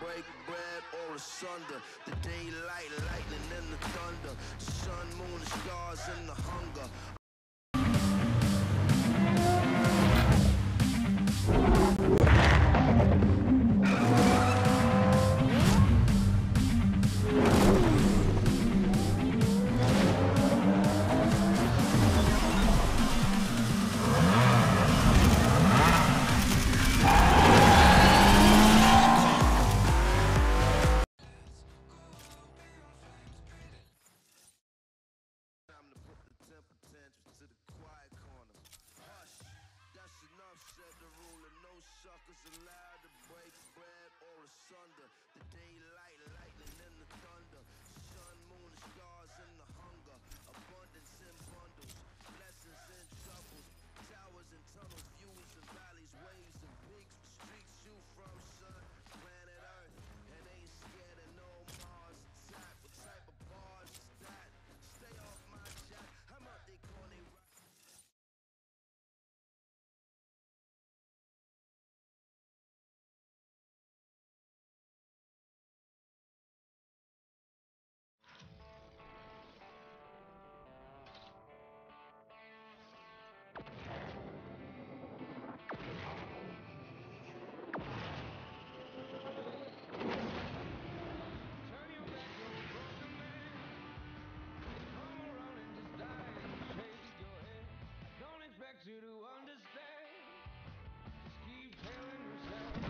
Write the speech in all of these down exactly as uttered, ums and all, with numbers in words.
break bread or asunder. The daylight, lightning and the thunder. Sun, moon, the stars and the hunger. Allowed to break bread or asunder. The daylight, lightning and the thunder. Sun, moon, the stars and the hunger. Abundance in bundles, blessings and troubles. Towers and tunnels, views and valleys, waves and peaks. Streets shoot from sun, planet Earth, and ain't scared of no Mars attack. What type of bars is that? Stay off my jack. I'm out they corny. You to understand, just keep telling yourself that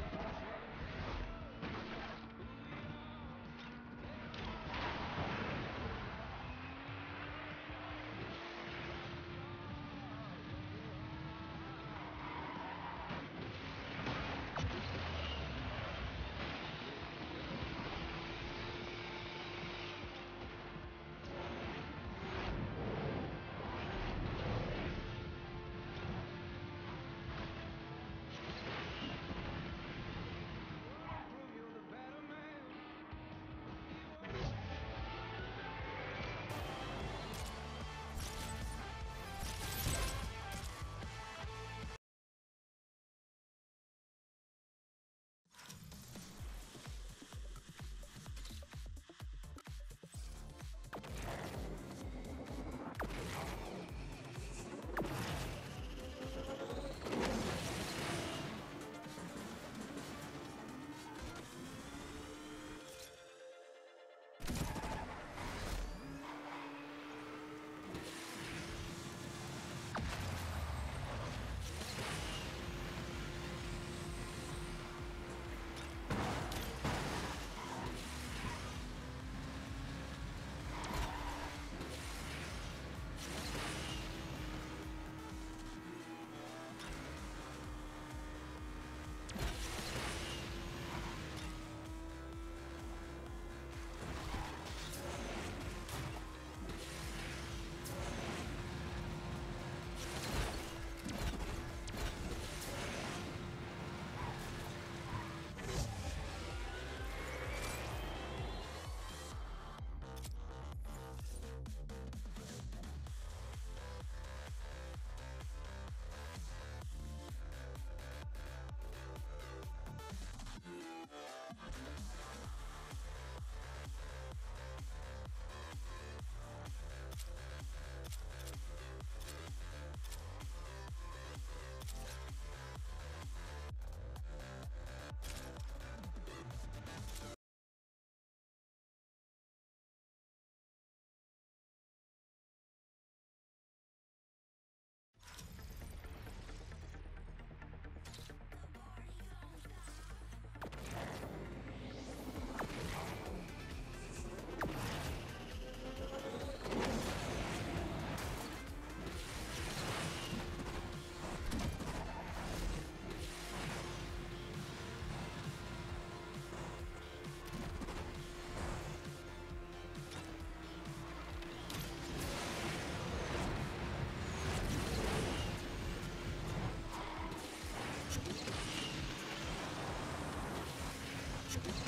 You